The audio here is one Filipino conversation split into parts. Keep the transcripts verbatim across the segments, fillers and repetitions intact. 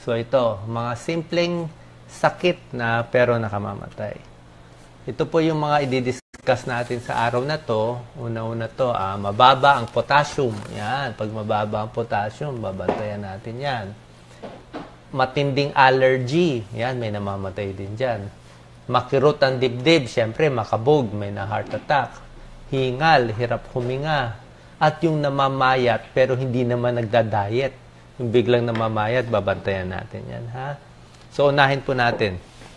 So ito, mga simpleng sakit na pero nakamamatay. Ito po yung mga i-discuss natin sa araw na to. Una-una to, ah, mababa ang potassium. Yan, pag mababa ang potassium, babantayan natin yan. Matinding allergy. Yan, may namamatay din dyan. Makirot ang dibdib. Siyempre, makabog, may na heart attack. Hingal, hirap huminga. At yung namamayat pero hindi naman nagda-diet. Yung biglang namamayat, babantayan natin yan, ha? So, unahin po natin.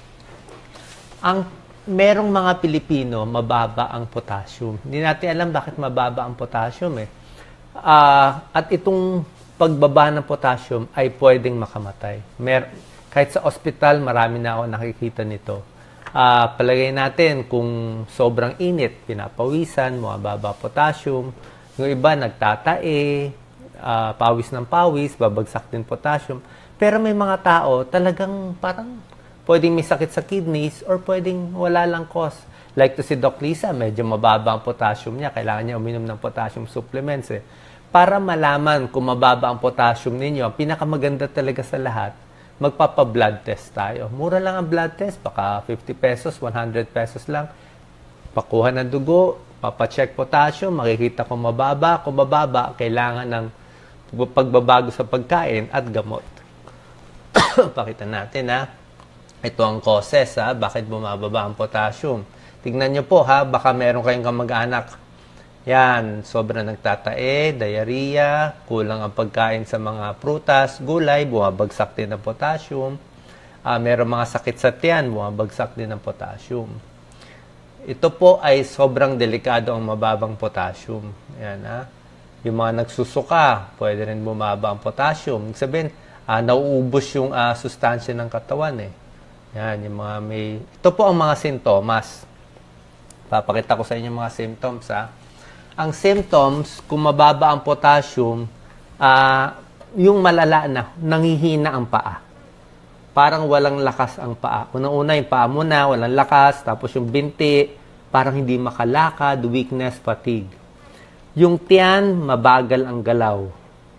Ang merong mga Pilipino, mababa ang potassium. Hindi natin alam bakit mababa ang potassium, eh. Uh, at itong pagbaba ng potassium ay pwedeng makamatay. Mer kahit sa ospital, marami na ako nakikita nito. Uh, palagay natin kung sobrang init, pinapawisan, mababa potassium. Yung iba, nagtatae, Uh, pawis ng pawis, babagsak din potassium. Pero may mga tao talagang parang pwedeng may sakit sa kidneys or pwedeng wala lang cause. Like to si Doc Lisa, medyo mababa ang potassium niya. Kailangan niya uminom ng potassium supplements. Eh. Para malaman kung mababa ang potassium ninyo, ang pinakamaganda talaga sa lahat, magpapa-blood test tayo. Mura lang ang blood test, baka fifty pesos, one hundred pesos lang. Pakuha ng dugo, papacheck potassium, makikita kung mababa. Kung mababa, kailangan ng pagbabago sa pagkain at gamot. Pakita natin, ha. Ito ang causes, ha. Bakit bumababa ang potassium. Tignan nyo po, ha. Baka meron kayong kamag-anak. Yan, sobrang nagtatae, diarrhea, kulang ang pagkain sa mga prutas, gulay, bumabagsak din ang potassium. Uh, meron mga sakit sa tiyan, bumabagsak din ang potassium. Ito po ay sobrang delikado ang mababang potassium. Yan, ha. Yung mga nagsusuka, pwede rin bumaba ang potassium. Ibig sabihin, uh, nauubos yung uh, sustansya ng katawan. Eh. Yan, yung mga may... Ito po ang mga sintomas. Papakita ko sa inyo mga symptoms. Ha? Ang symptoms, kung mababa ang potassium, uh, yung malala na, nangihina ang paa. Parang walang lakas ang paa. Unang-una, yung paa mo na, walang lakas. Tapos yung binti, parang hindi makalakad, weakness, fatigue. Yung tiyan, mabagal ang galaw.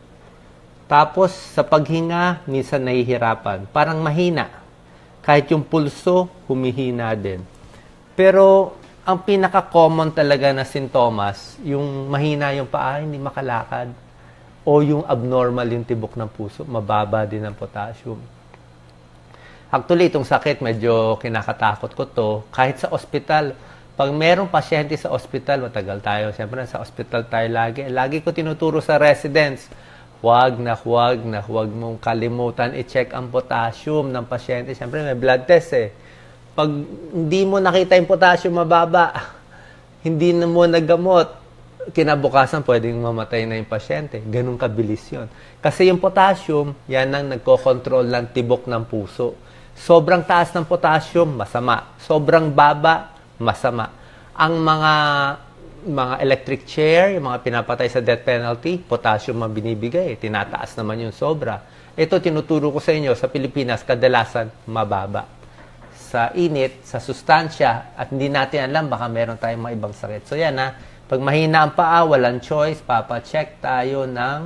Tapos, sa paghinga, minsan nahihirapan. Parang mahina. Kahit yung pulso, humihina din. Pero, ang pinaka-common talaga na sintomas, yung mahina yung paa, hindi makalakad. O yung abnormal yung tibok ng puso, mababa din ang potassium. Actually, itong sakit, medyo kinakatakot ko to. Kahit sa ospital, pag merong pasyente sa ospital, matagal tayo. Siyempre, sa ospital tayo lagi. Lagi ko tinuturo sa residents, huwag na huwag na huwag mong kalimutan i-check ang potassium ng pasyente. Siyempre, may blood test eh. Pag hindi mo nakita yung potassium mababa, hindi na mo nagamot, kinabukasan pwedeng mamatay na yung pasyente. Ganun kabilis yun. Kasi yung potassium, yan ang nagko-control ng tibok ng puso. Sobrang taas ng potassium, masama. Sobrang baba, masama. Ang mga mga electric chair, yung mga pinapatay sa death penalty, potassium ang binibigay. Tinataas naman yung sobra. Ito, tinuturo ko sa inyo, sa Pilipinas, kadalasan, mababa. Sa init, sa sustansya, at hindi natin alam, baka meron tayong mga ibang sakit. So yan ha, pag mahina ang paa, walang choice, papacheck tayo ng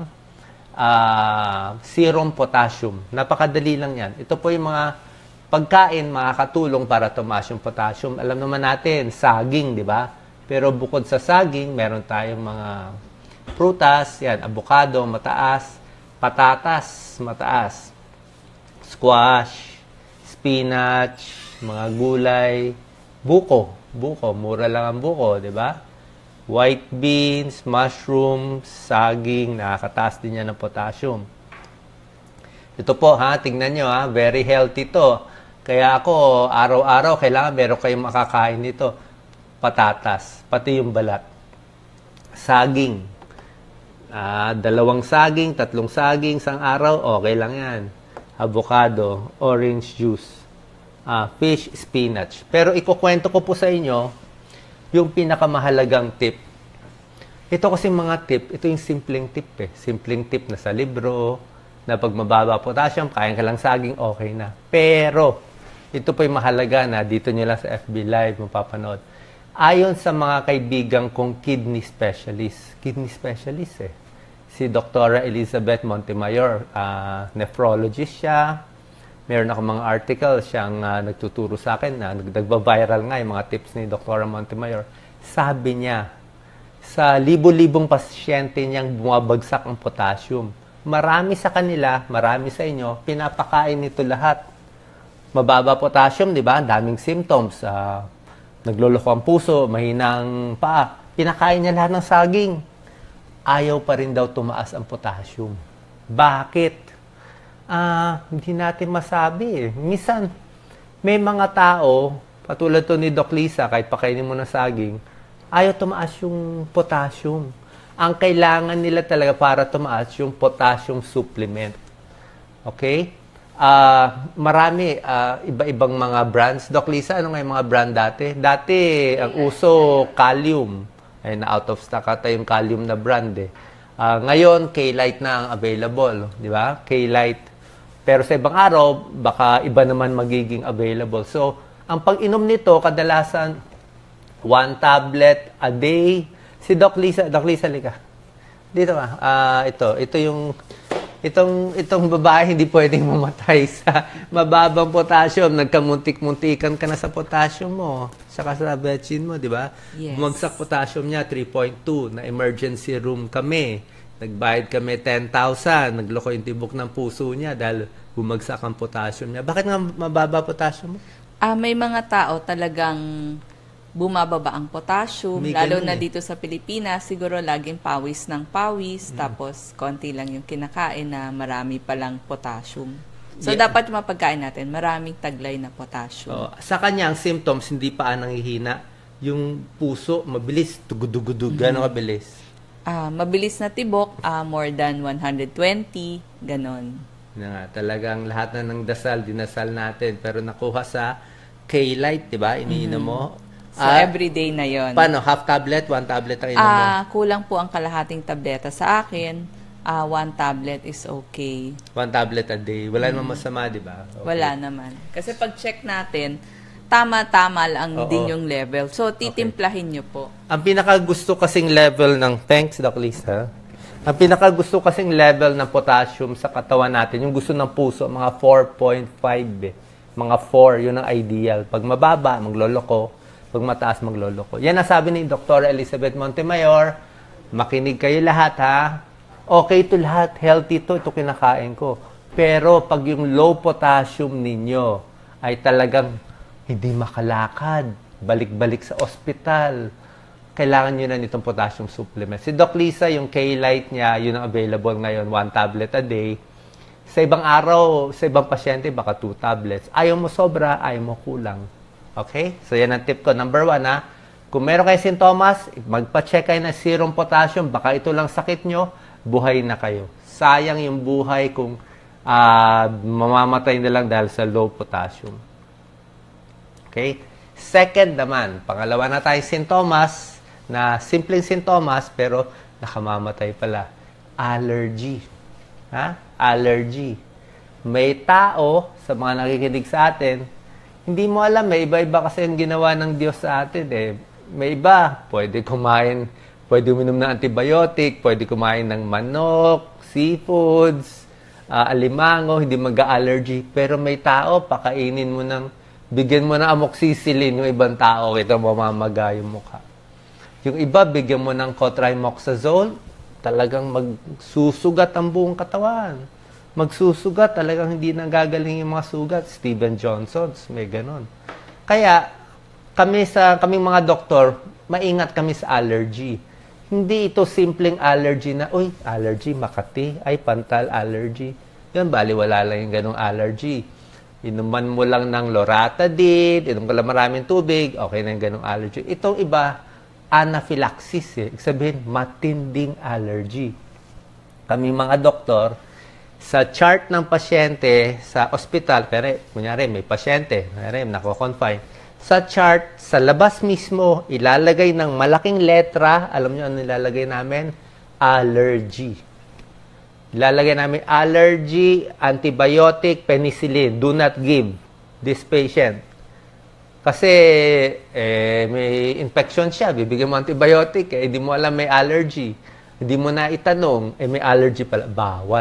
uh, serum potassium. Napakadali lang yan. Ito po yung mga pagkain makakatulong para tumaas yung potassium. Alam naman natin, saging, di ba? Pero bukod sa saging, meron tayong mga prutas, yan, avocado, mataas, patatas, mataas, squash, spinach, mga gulay, buko, buko, mura lang ang buko, di ba? White beans, mushrooms, saging, nakakataas din yan ng potassium. Ito po, ha, tingnan nyo, ha, very healthy to. Kaya ako, araw-araw, kailangan meron kayong makakain nito. Patatas, pati yung balat. Saging. Ah, dalawang saging, tatlong saging, isang araw, okay lang yan. Avocado, orange juice, ah, fish, spinach. Pero ikukwento ko po sa inyo yung pinakamahalagang tip. Ito kasi mga tip, ito yung simpleng tip eh. Simpleng tip na sa libro, na pag mababa potassium, kain ka lang saging, okay na. Pero, ito po yung mahalaga na dito nyo lang sa F B Live mapapanood. Ayon sa mga kaibigan kong kidney specialist, kidney specialist eh, si Doctora Elizabeth Montemayor, uh, nephrologist siya, meron ako mga articles siyang uh, nagtuturo sa akin na nagba-viral nga yung mga tips ni Doctor Montemayor. Sabi niya, sa libo-libong pasyente niyang bumabagsak ang potassium. Marami sa kanila, marami sa inyo, pinapakain nito lahat. Mababa potassium, di ba? Daming symptoms. Uh, nagloloko ang puso, mahinang paa. Pinakain niya lahat ng saging. Ayaw pa rin daw tumaas ang potassium. Bakit? Ah, uh, hindi natin masabi eh. Minsan, may mga tao, patulad to ni Doc Lisa, kahit pakainin mo ng saging, ayaw tumaas yung potassium. Ang kailangan nila talaga para tumaas yung potassium supplement. Okay? Uh, marami, uh, iba-ibang mga brands. Doc Lisa, ano nga yung mga brand dati? Dati, ang uso, Kalium. Ay, na out of stock ata yung Kalium na brand eh. Uh, ngayon, K-Lite na ang available. Di ba? K-Lite. Pero sa ibang araw, baka iba naman magiging available. So, ang pag-inom nito, kadalasan, one tablet a day. Si Doc Lisa, Doc Lisa, lika. Dito ba? Uh, ito, ito yung, itong, itong babae hindi pwedeng mamatay sa mababang potassium. Nagkamuntik-muntikan ka na sa potassium mo. Saka sa betchin mo, di ba? Yes. Bumagsak potassium niya, three point two. Na emergency room kami. Nagbayad kami ten thousand. Nagloko yung tibok ng puso niya dahil bumagsak ang potassium niya. Bakit nga mababa potassium mo? Ah, may mga tao talagang bumababa ang potassium, May lalo ganun na eh. dito sa Pilipinas, siguro laging pawis ng pawis, mm. tapos konti lang yung kinakain na marami palang potassium. So, Yeah. dapat yung mga pagkain natin, maraming taglay na potassium. Oh, sa kanya, ang symptoms, hindi pa nanghihina. Yung puso, mabilis, tugudugudug, mm-hmm. gano'ng kabilis? Ah, mabilis na tibok, ah, more than one hundred twenty, ganon. Na nga, talagang lahat na ng dasal, dinasal natin. Pero nakuha sa K-Lite, di ba? Iniinom mo. So, Ah, everyday na yon. Paano? Half tablet? One tablet ang inom mo? Ah, kulang po ang kalahating tableta sa akin. Ah, one tablet is okay. One tablet a day. Wala namang masama, di ba? Okay. Wala naman. Kasi pag check natin, tama-tama lang Oo. din yung level. So, titimplahin nyo po. Ang pinakagusto kasing level ng, thanks Doc Lisa, ang pinakagusto kasing level ng potassium sa katawan natin, yung gusto ng puso, mga four point five eh. Mga four, yun ang ideal. Pag mababa, magloloko. Pag mataas, magloloko. Yan ang sabi ni Doctor Elizabeth Montemayor. Makinig kayo lahat, ha? Okay to lahat. Healthy to. Ito kinakain ko. Pero pag yung low potassium ninyo ay talagang hindi makalakad, balik-balik sa ospital, kailangan nyo na nitong potassium supplement. Si Doc Lisa, yung K-Lite niya, yun ang available ngayon, one tablet a day. Sa ibang araw, sa ibang pasyente, baka two tablets. Ayaw mo sobra, ayaw mo kulang. Okay? So, yan ang tip ko. Number one, ha? Kung meron kayo sintomas, magpa-check kayo ng serum potassium. Baka ito lang sakit nyo, buhay na kayo. Sayang yung buhay kung uh, mamamatay na lang dahil sa low potassium. Okay? Second naman, pangalawa na tayo sintomas, na simpleng sintomas, pero nakamamatay pala. Allergy. Ha? Allergy. May tao, sa mga nakikinig sa atin, hindi mo alam, may iba-iba kasi yung ginawa ng Diyos sa atin eh. May iba, pwede kumain, pwede uminom ng antibiotic, pwede kumain ng manok, seafoods, uh, alimango, hindi mag-allergy. Pero may tao, pakainin mo ng, bigyan mo ng amoxicillin yung ibang tao, kita mamamaga yung mukha. Yung iba, bigyan mo ng cotrimoxazole, talagang magsusugat ang buong katawan. Magsusugat, talagang hindi nagagaling yung mga sugat. Steven Johnson's, may ganon. Kaya, kami sa kaming mga doktor, maingat kami sa allergy. Hindi ito simpleng allergy na, uy, allergy, Makati, ay, pantal allergy. Yan, baliwala lang yung ganong allergy. Inuman mo lang ng loratadine, inom ka lang maraming tubig, okay na yung ganong allergy. Itong iba, anaphylaxis eh. Ibig sabihin, matinding allergy. Kami mga doktor, sa chart ng pasyente sa ospital, pero kunyari may pasyente, kunyari nako-confine, sa chart, sa labas mismo, ilalagay ng malaking letra, alam nyo ano ilalagay namin? Allergy. Ilalagay namin allergy, antibiotic, penicillin. Do not give this patient. Kasi eh, may infection siya, bibigyan mo antibiotic, eh, hindi mo alam may allergy. Hindi mo na itanong, eh, may allergy pala. Bawal.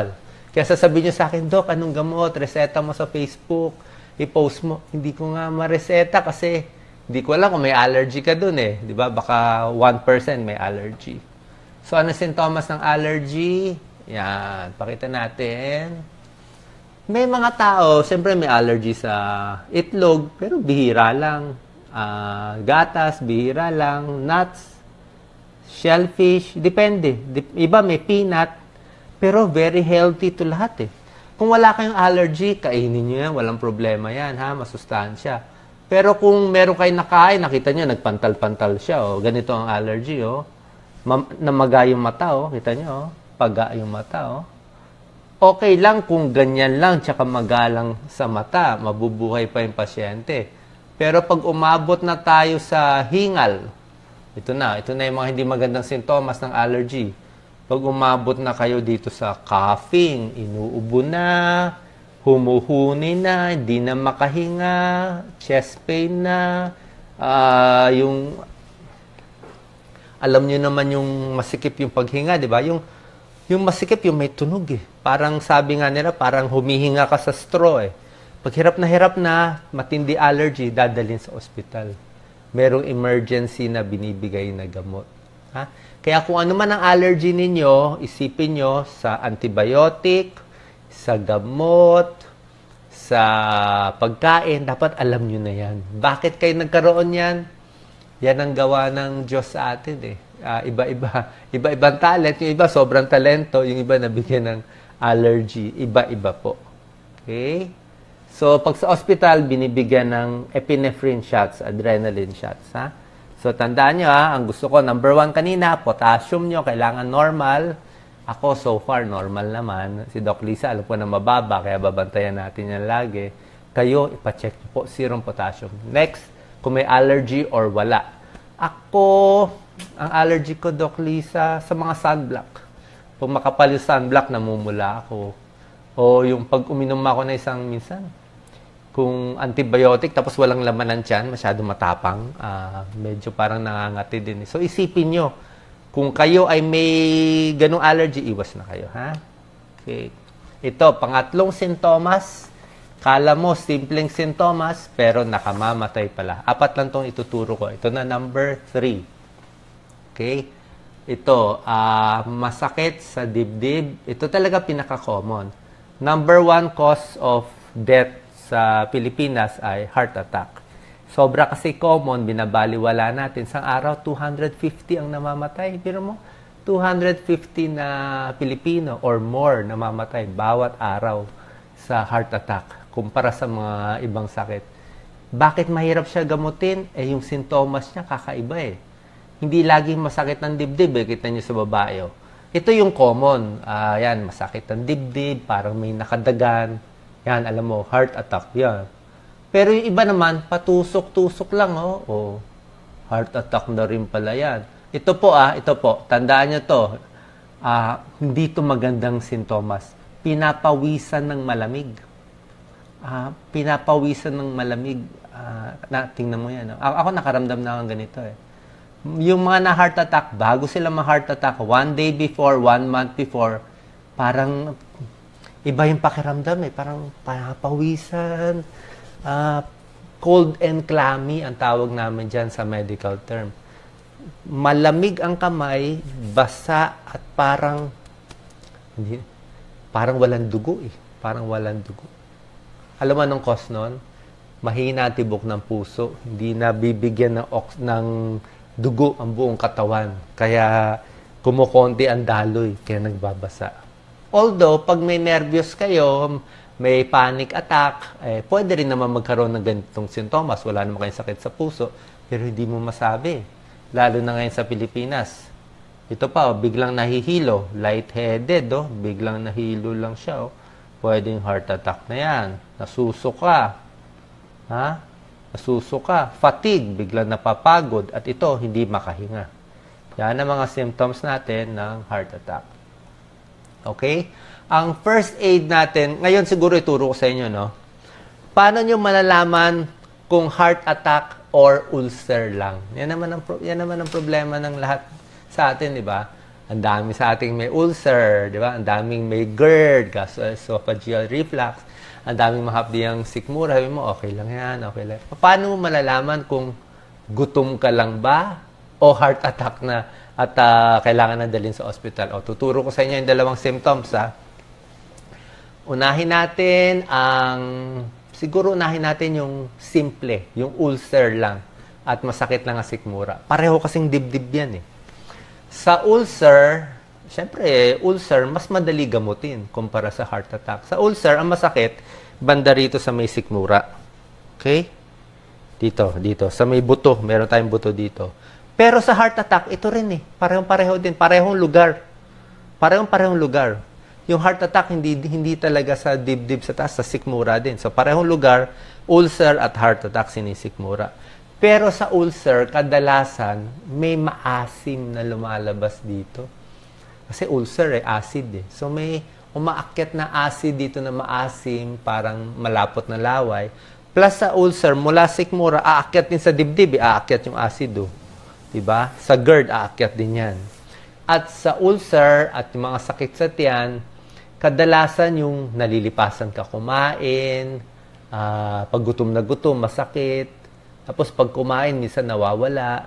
Kaya sasabihin nyo sa akin, Doc, anong gamot? Reseta mo sa Facebook. I-post mo. Hindi ko nga mareseta kasi hindi ko alam kung may allergy ka dun eh. Di ba? Baka one percent may allergy. So, ano sintomas ng allergy? Yan. Pakita natin. May mga tao, siyempre may allergy sa itlog, pero bihira lang. Uh, gatas, bihira lang. Nuts, shellfish, depende. Iba may peanut, pero very healthy to lahat eh. Kung wala kayong allergy, kainin nyo yan. Walang problema yan, ha? Masustansya. Pero kung meron kayong nakain, nakita nyo, nagpantal-pantal siya, oh. Ganito ang allergy, oh. Namaga yung mata, oh. Kita nyo, oh. Paga yung mata, oh. Okay lang kung ganyan lang, tsaka magalang sa mata, mabubuhay pa yung pasyente. Pero pag umabot na tayo sa hingal, ito na, ito na yung mga hindi magandang sintomas ng allergy. Pag umabot na kayo dito sa coughing, inuubo na, humuhuni na, hindi na makahinga, chest pain na, uh, yung, alam nyo naman yung masikip yung paghinga, di ba? Yung, yung masikip, yung may tunog eh. Parang sabi nga nila, parang humihinga ka sa straw eh. Pag hirap na hirap na, matindi allergy, dadalhin sa ospital. Merong emergency na binibigay na gamot. Ha? Kaya kung ano man ang allergy ninyo, isipin nyo sa antibiotic, sa gamot, sa pagkain, dapat alam nyo na yan. Bakit kayo nagkaroon yan? Yan ang gawa ng Diyos sa atin eh. Uh, iba-iba. Iba-ibang talent. Yung iba sobrang talento, yung iba nabigyan ng allergy. Iba-iba po. Okay? So, pag sa hospital, binibigyan ng epinephrine shots, adrenaline shots. Ha? So, tandaan nyo ha, ang gusto ko, number one kanina, potassium nyo, kailangan normal. Ako, so far, normal naman. Si Doc Lisa, alam ko na mababa, kaya babantayan natin yan lagi. Kayo, ipacheck nyo po, serum potassium. Next, kung may allergy or wala. Ako, ang allergy ko, Doc Lisa, sa mga sunblock. Pag makapal yung sunblock, namumula ako. O yung pag uminom ako na isang minsan, kung antibiotic, tapos walang laman ng tiyan, masyado matapang, uh, medyo parang nangangati din. So, isipin nyo, kung kayo ay may ganung allergy, iwas na kayo, ha? Okay. Ito, pangatlong sintomas, kala mo, simpleng sintomas, pero nakamamatay pala. Apat lang itong ituturo ko. Ito na, number three. Okay? Ito, uh, masakit sa dibdib. Ito talaga pinaka-common. Number one cause of death sa Pilipinas ay heart attack. Sobra kasi common, binabaliwala natin. Sa araw, two hundred fifty ang namamatay. Pero mo, two hundred fifty na Pilipino or more namamatay bawat araw sa heart attack kumpara sa mga ibang sakit. Bakit mahirap siya gamutin? Eh, yung sintomas niya kakaiba eh. Hindi laging masakit ng dibdib eh. Kita niyo sa babae. Oh. Ito yung common. Uh, yan, masakit ng dibdib, parang may nakadagan. Yan, alam mo, heart attack yan. Pero yung iba naman, patusok-tusok lang, oh. Oh, heart attack na rin pala yan. Ito po, ah, ito po, tandaan nyo to. Ah, hindi to magandang sintomas. Pinapawisan ng malamig. Ah, pinapawisan ng malamig. Ah, na, tingnan mo yan. Oh. Ako nakaramdam na ng ganito eh. Yung mga na heart attack, bago sila ma-heart attack, one day before, one month before, parang iba yung pakiramdam eh. Parang papawisan. Uh, cold and clammy ang tawag namin dyan sa medical term. Malamig ang kamay, basa at parang hindi, parang walang dugo eh. Parang walang dugo. Alam mo anong cause nun? Mahina tibok ng puso. Hindi na bibigyan ng, ox- ng dugo ang buong katawan. Kaya kumukonti ang daloy. Kaya nagbabasa. Although, pag may nervyos kayo, may panic attack, eh, pwede rin naman magkaroon ng ganitong sintomas. Wala naman kayong sakit sa puso, pero hindi mo masabi. Lalo na ngayon sa Pilipinas. Ito pa, oh, biglang nahihilo, lightheaded, oh, biglang nahilo lang siya. Oh. Pwedeng heart attack na yan. Nasusuka. Ha? Nasusuka. Fatigue, biglang napapagod. At ito, hindi makahinga. Yan ang mga symptoms natin ng heart attack. Okay? Ang first aid natin, ngayon siguro ituro ko sa inyo, no? Paano nyo malalaman kung heart attack or ulcer lang? Yan naman ang, yan naman ang problema ng lahat sa atin, di ba? Ang dami sa ating may ulcer, di ba? Ang daming may GERD, gastroesophageal reflux. Ang daming mahapdiyang sikmura. Sabi mo, okay lang yan, okay lang. Paano mo malalaman kung gutom ka lang ba o heart attack na at uh, kailangan na dalhin sa ospital? O, tuturo ko sa inyo yung dalawang symptoms, ha? Unahin natin ang, siguro unahin natin yung simple, yung ulcer lang at masakit lang ang sikmura. Pareho kasing dibdib yan eh. Sa ulcer, syempre, ulcer, mas madali gamutin kumpara sa heart attack. Sa ulcer, ang masakit, banda rito sa may sikmura. Okay? Dito, dito. Sa may buto, meron tayong buto dito. Pero sa heart attack, ito rin eh. Parehong-pareho din. Parehong lugar. Parehong-parehong lugar. Yung heart attack, hindi hindi talaga sa dibdib sa taas, sa sikmura din. So, parehong lugar, ulcer at heart attack, sinisikmura. Pero sa ulcer, kadalasan, may maasim na lumalabas dito. Kasi ulcer, eh, acid eh. So, may umaakyat na acid dito na maasim, parang malapot na laway. Plus sa ulcer, mula sikmura, aakyat din sa dibdib, eh, aakyat yung acid oh. Diba? Sa GERD, aakyat din yan. At sa ulcer, at yung mga sakit sa tiyan, kadalasan yung nalilipasan ka kumain, uh, pag gutom na gutom, masakit. Tapos pag kumain, minsan nawawala.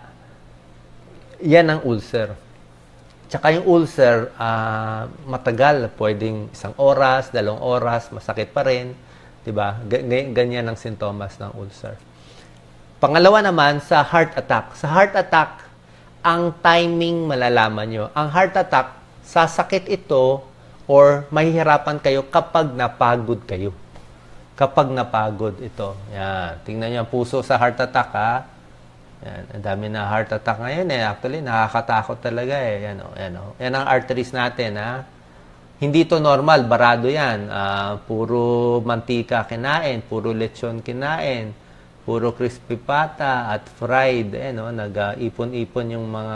Yan ang ulcer. Tsaka yung ulcer, uh, matagal. Pwedeng isang oras, dalawang oras, masakit pa rin. Diba? Ganyan ang sintomas ng ulcer. Pangalawa naman, sa heart attack. Sa heart attack, ang timing malalaman nyo. Ang heart attack, sasakit ito or mahihirapan kayo kapag napagod kayo. Kapag napagod ito. Yan. Tingnan niyo ang puso sa heart attack, ha? Yan. Ang dami na heart attack ngayon, eh. Actually, nakakatakot talaga, eh. Yan, oh. Yan, oh. Yan ang arteries natin, ha? Hindi to normal. Barado yan. Uh, puro mantika kinain. Puro lechon kinain. Puro crispy pata at fried. Eh, no? Nag-ipon-ipon yung mga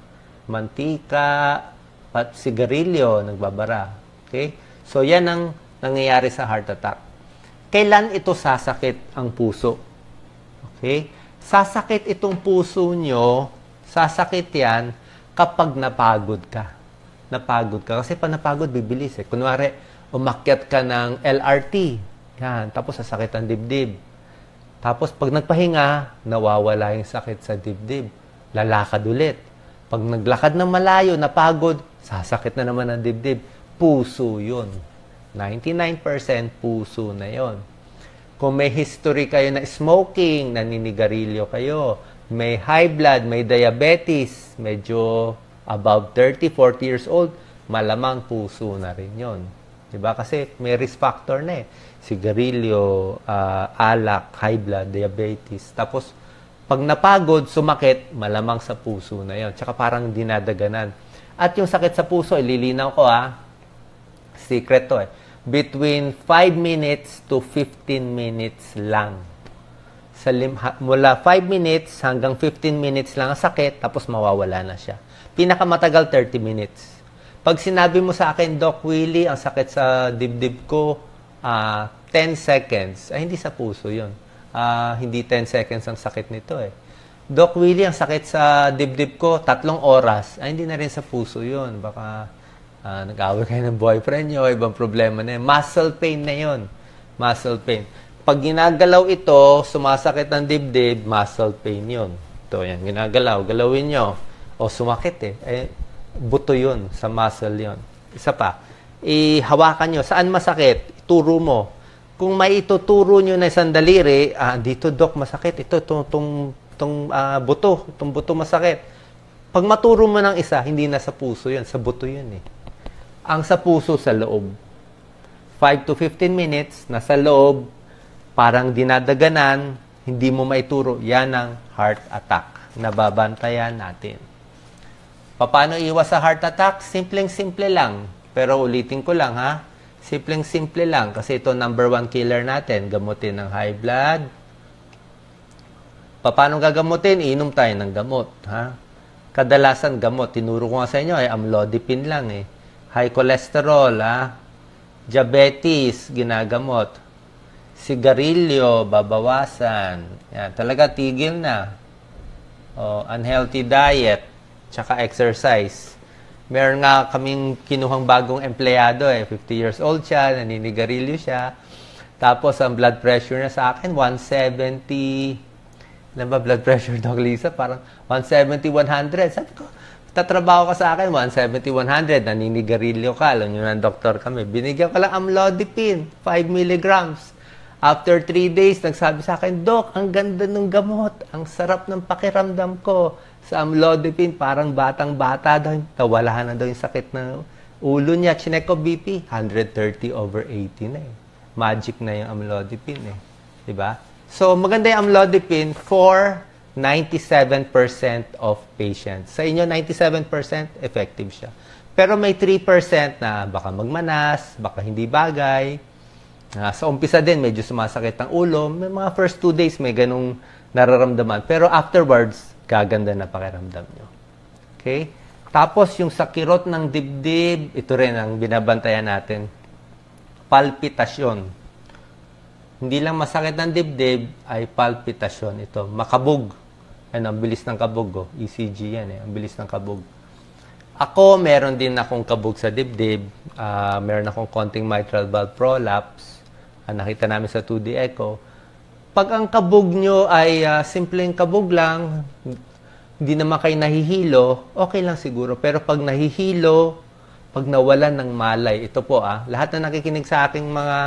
mantika, at sigarilyo, nagbabara. Okay? So, yan ang nangyayari sa heart attack. Kailan ito sasakit ang puso? Okay? Sasakit itong puso nyo, sasakit yan kapag napagod ka. Napagod ka. Kasi pag napagod, bibilis eh. Kunwari, umakyat ka ng L R T. Yan. Tapos sasakit ang dibdib. Tapos pag nagpahinga, nawawala yung sakit sa dibdib. Lalakad ulit. Pag naglakad ng malayo, napagod, sasakit na naman ang dibdib. Puso yun. ninety-nine percent puso na yon. Kung may history kayo na smoking, naninigarilyo kayo, may high blood, may diabetes, medyo above thirty, forty years old, malamang puso na rin yon. Diba? Kasi may risk factor na eh. Sigarilyo, uh, alak, high blood, diabetes. Tapos, pag napagod, sumakit, malamang sa puso na yon. Tsaka parang dinadaganan. At yung sakit sa puso, ililinaw ko ha. Secret to eh. Between five minutes to fifteen minutes lang. Sa lim- ha- mula five minutes hanggang fifteen minutes lang ang sakit, tapos mawawala na siya. Pinakamatagal, thirty minutes. Pag sinabi mo sa akin, Doc Willie, ang sakit sa dibdib ko, uh, ten seconds. Ay, hindi sa puso yun. Uh, hindi ten seconds ang sakit nito eh. Doc Willie, ang sakit sa dibdib ko, tatlong oras. Ay, hindi na rin sa puso yun. Baka uh, nag-away kayo ng boyfriend nyo, ibang problema na yun. Muscle pain na yun. Muscle pain. Pag ginagalaw ito, sumasakit ang dibdib, muscle pain yun. Ito, yan, ginagalaw. Galawin nyo. O, sumakit eh. eh buto yun, sa muscle yun. Isa pa, ihawakan nyo. Saan masakit? Ituro mo. Kung may ituturo nyo na isang daliri, ah, dito, Doc, masakit. Ito, itong, itong itong uh, buto, itong buto masakit. Pag maturo mo ng isa, hindi na sa puso yun, sa buto yun eh. Ang sa puso, sa loob. five to fifteen minutes, nasa loob, parang dinadaganan, hindi mo maituro, yan ang heart attack. Nababantayan natin. Paano iwas sa heart attack? Simpleng-simple lang. Pero ulitin ko lang ha, simpleng-simple lang. Kasi ito number one killer natin, gamutin ng high blood. Paano gagamutin? Inom tayo ng gamot. Ha? Kadalasan gamot, tinuro ko nga sa inyo, ay amlodipine lang eh. High cholesterol, ha? Diabetes, ginagamot. Sigarilyo, babawasan. Yan, talaga tigil na. O, unhealthy diet, tsaka exercise. Meron nga kaming kinuhang bagong empleyado eh. fifty years old siya, naninigarilyo siya. Tapos ang blood pressure na sa akin, one seventy. Alam ba blood pressure, Doc Lisa? Parang one seventy, one hundred. Sabi ko, tatrabaho ka sa akin, one seventy, one hundred. Naninigarilyo ka. Alam nyo na, doktor kami. Binigyan ko lang amlodipine, five milligrams. After three days, nagsabi sa akin, Doc, ang ganda ng gamot. Ang sarap ng pakiramdam ko. Sa amlodipine, parang batang-bata daw. Nawala na daw yung sakit ng ulo niya. Chinek ko B P, one thirty over eighty na eh. Magic na yung amlodipine eh. Diba? So, maganda yung amlodipine for ninety-seven percent of patients. Sa inyo, ninety-seven percent effective siya. Pero may three percent na baka magmanas, baka hindi bagay. Uh, sa umpisa din, medyo sumasakit ang ulo. May mga first two days, may ganung nararamdaman. Pero afterwards, gaganda na pakiramdam nyo. Okay? Tapos, yung sa kirot ng dibdib, ito rin ang binabantayan natin. Palpitasyon. Hindi lang masakit ng dibdib, ay palpitasyon. Ito, makabog. Ano, ang bilis ng kabog. Oh. E C G yan eh. Ang bilis ng kabog. Ako, meron din akong kabog sa dibdib. Uh, meron akong konting mitral valve prolapse. Uh, nakita namin sa two D echo. Pag ang kabog nyo ay uh, simpleng kabog lang, hindi naman kayo nahihilo, okay lang siguro. Pero pag nahihilo, pag nawalan ng malay, ito po ah, lahat na nakikinig sa aking mga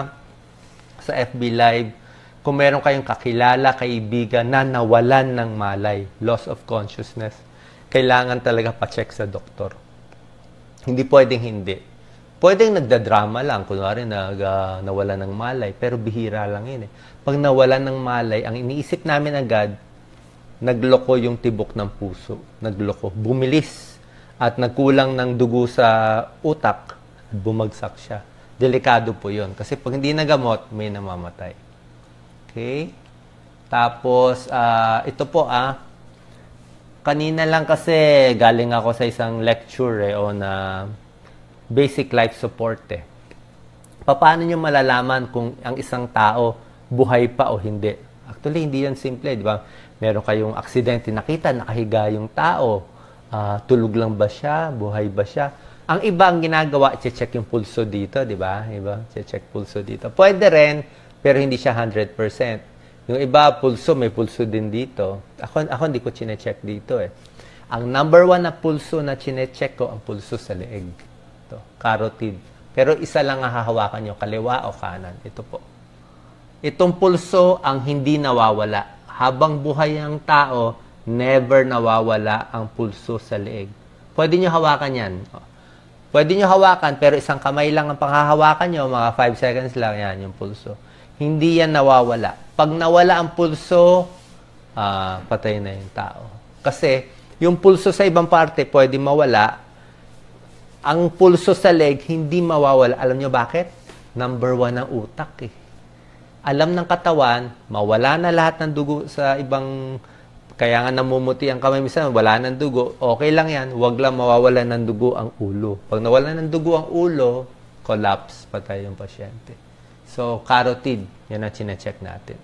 sa F B Live, kung meron kayong kakilala, kaibigan na nawalan ng malay, loss of consciousness, kailangan talaga pa-check sa doktor. Hindi pwedeng hindi. Pwedeng nagdadrama lang, kunwari nag, uh, nawalan ng malay, pero bihira lang yun eh. Pag nawalan ng malay, ang iniisip namin agad, nagloko yung tibok ng puso. Nagloko. Bumilis. At nagkulang ng dugo sa utak, bumagsak siya. Delikado po yun. Kasi pag hindi nagamot, may namamatay. Okay? Tapos, uh, ito po ah, kanina lang kasi galing ako sa isang lecture eh, on uh, basic life support eh. Paano nyo malalaman kung ang isang tao buhay pa o hindi? Actually, hindi yan simple, di ba? Meron kayong aksidente, nakita, nakahiga yung tao. Uh, tulog lang ba siya? Buhay ba siya? Ang iba ang ginagawa, i-check yung pulso dito, di ba? Iba, i-check pulso dito. Pwede rin, pero hindi siya one hundred percent. Yung iba, pulso, may pulso din dito. Ako, ako hindi ko chine-check dito eh. Ang number one na pulso na chine-check ko, ang pulso sa leeg. Ito, carotid. Pero isa lang ang hahawakan nyo, kaliwa o kanan. Ito po. Itong pulso ang hindi nawawala. Habang buhay ang tao, never nawawala ang pulso sa leeg. Pwede nyo hawakan yan. Pwede nyo hawakan, pero isang kamay lang ang panghahawakan nyo, mga five seconds lang yan yung pulso. Hindi yan nawawala. Pag nawala ang pulso, uh, patay na yung tao. Kasi, yung pulso sa ibang parte, pwede mawala. Ang pulso sa leg, hindi mawawala. Alam nyo bakit? Number one ang utak eh. Alam ng katawan, mawala na lahat ng dugo sa ibang, kaya nga namumuti ang kamay, minsan wala ng dugo, okay lang yan, huwag lang mawawala ng dugo ang ulo. Pag nawala ng dugo ang ulo, collapse, patay yung pasyente. So, carotid, yan ang chine-check natin.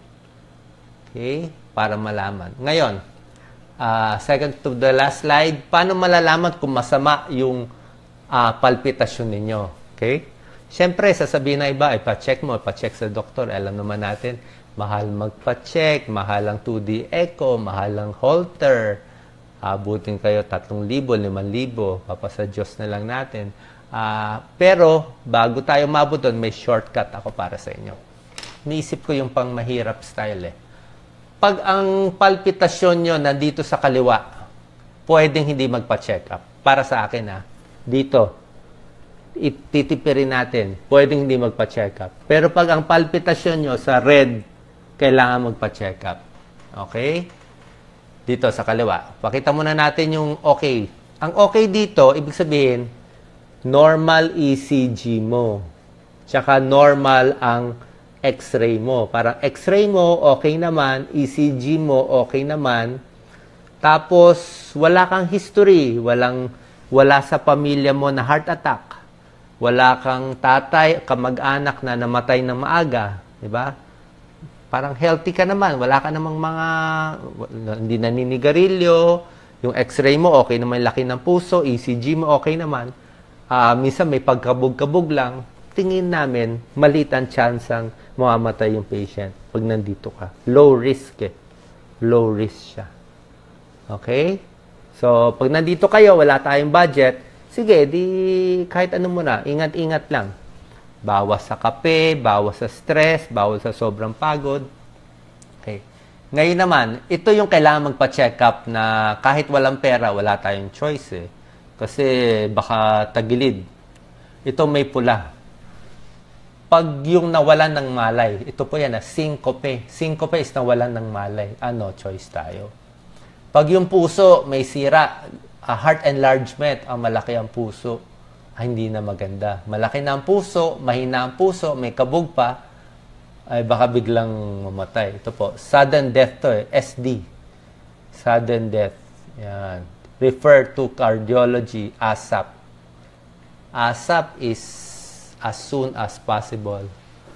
Okay? Para malaman. Ngayon, uh, second to the last slide, paano malalaman kung masama yung uh, palpitasyon ninyo? Okay? Siyempre, sasabihin na iba, ipa-check mo, ipa-check sa doktor. Alam naman natin, mahal magpa-check, mahal ang two D echo, mahal ang Holter. Abutin kayo tatlong libo, limang libo, papasa Diyos na lang natin. Uh, pero, bago tayo mabot doon, may shortcut ako para sa inyo. Niisip ko yung pang mahirap style eh. Pag ang palpitasyon nyo nandito sa kaliwa, pwedeng hindi magpa-check up. Para sa akin ah, dito, ititipirin natin, pwedeng hindi magpa-check up. Pero pag ang palpitasyon nyo sa red, kailangan magpa-check up. Okay? Dito sa kaliwa. Pakita muna natin yung okay. Ang okay dito, ibig sabihin, normal E C G mo. Tsaka normal ang X-ray mo. Parang X-ray mo, okay naman. E C G mo, okay naman. Tapos, wala kang history. Walang, wala sa pamilya mo na heart attack. Wala kang tatay, kamag-anak na namatay ng maaga. Diba? Parang healthy ka naman. Wala ka namang mga, hindi naninigarilyo, Yung x-ray mo, okay naman yung laki ng puso, E C G mo, okay naman. Uh, minsan may pagkabog-kabog lang, tingin namin, maliit ang chance ang mamamatay yung patient pag nandito ka. Low risk eh. Low risk siya. Okay? So, pag nandito kayo, wala tayong budget, sige, di kahit ano muna, ingat-ingat lang. Bawas sa kape, bawas sa stress, bawas sa sobrang pagod. Okay. Ngayon naman, ito yung kailangan magpa-check up na kahit walang pera, wala tayong choice eh. Kasi baka tagilid. Ito may pula. Pag yung nawalan ng malay, ito po yan na syncope. Syncope is nawalan ng malay. Ano, choice tayo. Pag yung puso may sira, uh, heart enlargement, ang malaki ang puso, ay hindi na maganda. Malaki na ang puso, mahina ang puso, may kabog pa, ay baka biglang mamatay. Ito po, sudden death to eh, S D. Sudden death. Yan. Refer to cardiology, ASAP. ASAP is as soon as possible.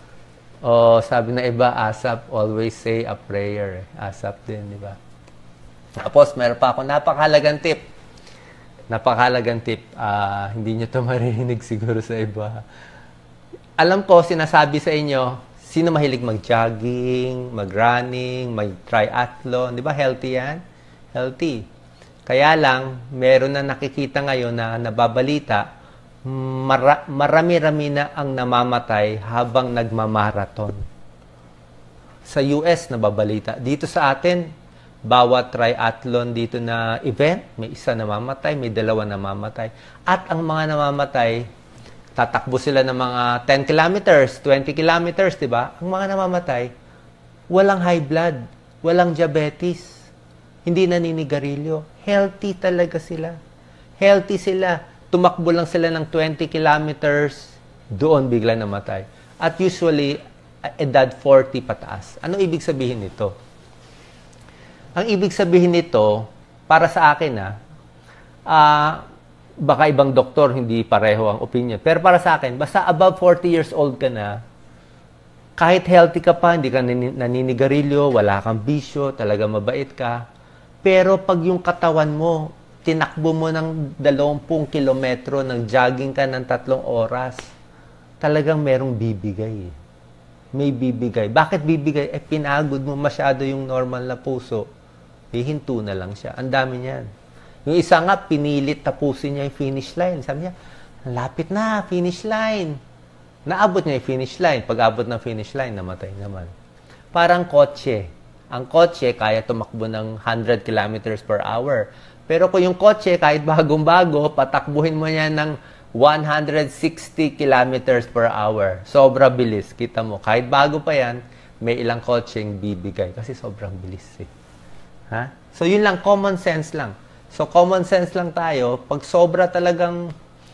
O sabi na iba, ASAP, always say a prayer. ASAP din, di ba? Tapos, meron pa ako napakahalagang tip. Napakahalagang tip. Uh, hindi nyo ito maririnig siguro sa iba. Alam ko, sinasabi sa inyo, sino mahilig mag-jogging, mag-running, mag-triathlon? Di ba healthy yan? Healthy. Kaya lang, meron na nakikita ngayon na nababalita, mara- marami-rami na ang namamatay habang nagmamarathon. Sa U S, nababalita. Dito sa atin, bawat triathlon dito na event, may isa namamatay, may dalawa namamatay. At ang mga namamatay, tatakbo sila ng mga ten kilometers, twenty kilometers, di ba? Ang mga namamatay, walang high blood, walang diabetes, hindi naninigarilyo. Healthy talaga sila. Healthy sila. Tumakbo lang sila ng twenty kilometers, doon bigla namatay. At usually, edad forty pataas. Ano ibig sabihin nito? Ang ibig sabihin nito, para sa akin ah, uh, baka ibang doktor, hindi pareho ang opinion. Pero para sa akin, basta above forty years old ka na, kahit healthy ka pa, hindi ka naninigarilyo, wala kang bisyo, talaga mabait ka. Pero pag yung katawan mo, tinakbo mo ng dalawampung kilometro, ng jogging ka ng tatlong oras, talagang merong bibigay. May bibigay. Bakit bibigay? Eh, pinagod mo masyado yung normal na puso. Hihinto na lang siya. Ang dami niyan. Yung isa nga, pinilit tapusin niya yung finish line. Sabi niya, lapit na, finish line. Naabot niya yung finish line. Pag abot ng finish line, namatay naman. Parang kotse. Ang kotse, kaya tumakbo ng one hundred kilometers per hour. Pero kung yung kotse, kahit bagong-bago, patakbuhin mo niya ng one hundred sixty kilometers per hour. Sobra bilis. Kita mo, kahit bago pa yan, may ilang kotseng bibigay. Kasi sobrang bilis eh. Ha? So, yun lang, common sense lang. So, common sense lang tayo. Pag sobra talagang,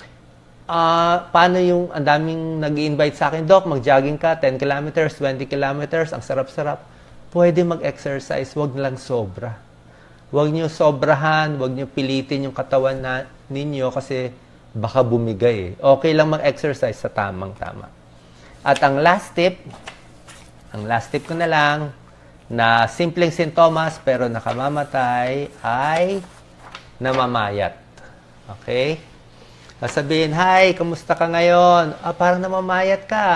uh, paano yung, ang daming nag-i-invite sa akin, Doc, mag-jogging ka, ten kilometers, twenty kilometers, ang sarap-sarap. Pwede mag-exercise, wag lang sobra. Wag nyo sobrahan, wag nyo pilitin yung katawan na, ninyo kasi baka bumigay eh. Okay lang mag-exercise sa tamang-tama. At ang last tip, ang last tip ko na lang, na simpleng sintomas pero nakamamatay ay namamayat. Okay? Sasabihin, hi, kamusta ka ngayon? Ah, parang namamayat ka.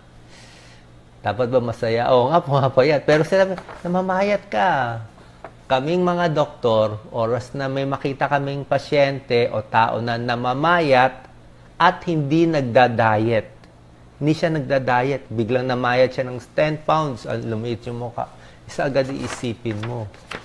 Dapat ba masaya? Oo nga, pumapayat. Pero sila, namamayat ka. Kaming mga doktor, oras na may makita kaming pasyente o tao na namamayat at hindi nagda-diet. Hindi siya nagda-diet. Biglang namayat siya ng ten pounds. Lumiit yung mukha. Isa agad iisipin mo.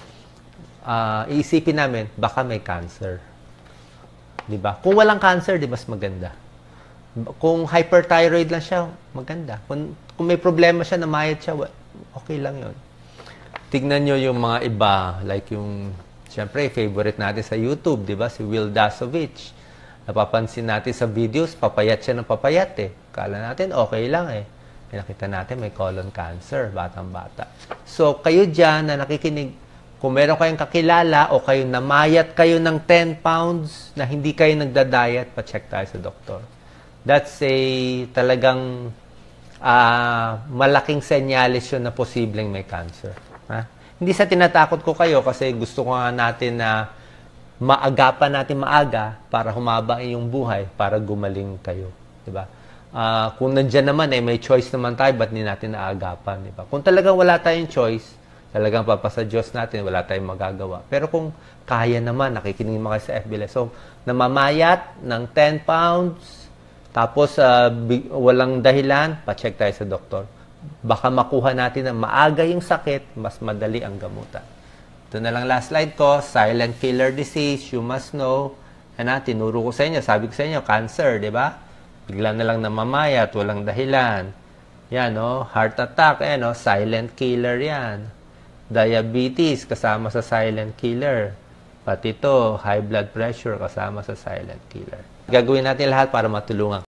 Uh, iisipin namin, baka may cancer. Diba? Kung walang cancer, di mas maganda. Kung hyperthyroid lang siya, maganda. Kung, kung may problema siya, namayat siya, okay lang yun. Tignan nyo yung mga iba, like yung, siyempre, favorite natin sa YouTube, di ba? Si Will Dasovich. Napapansin natin sa videos, papayat siya ng papayat eh. Kala natin, okay lang eh. Nakita natin may colon cancer, batang-bata. So, kayo dyan na nakikinig, kung meron kayong kakilala o kayo namayat kayo ng ten pounds na hindi kayo nagda-diet, pa-check tayo sa doktor. That's a talagang uh, malaking senyales yun na posibleng may cancer. Ha? Hindi sa tinatakot ko kayo kasi gusto ko nga natin na maagapan natin maaga para humaba yung buhay, para gumaling kayo. Diba? Uh, kung nandyan naman, eh, may choice naman tayo, ba't hindi natin naagapan? Diba? Kung talagang wala tayong choice, talagang papasa Diyos natin, wala tayong magagawa. Pero kung kaya naman, nakikinig mo kayo sa F B L. So, namamayat ng ten pounds, tapos uh, walang dahilan, pa-check tayo sa doktor. Baka makuha natin na maaga yung sakit, mas madali ang gamutan. Ito na lang last slide ko, silent killer disease, you must know. Ano, tinuro ko sa inyo, sabi ko sa inyo, cancer, di ba? Bigla na lang namamayat, walang dahilan. Yan, no? Heart attack, eh, no? Silent killer yan. Diabetes, kasama sa silent killer. Pati ito, high blood pressure, kasama sa silent killer. Gagawin natin lahat para matulungan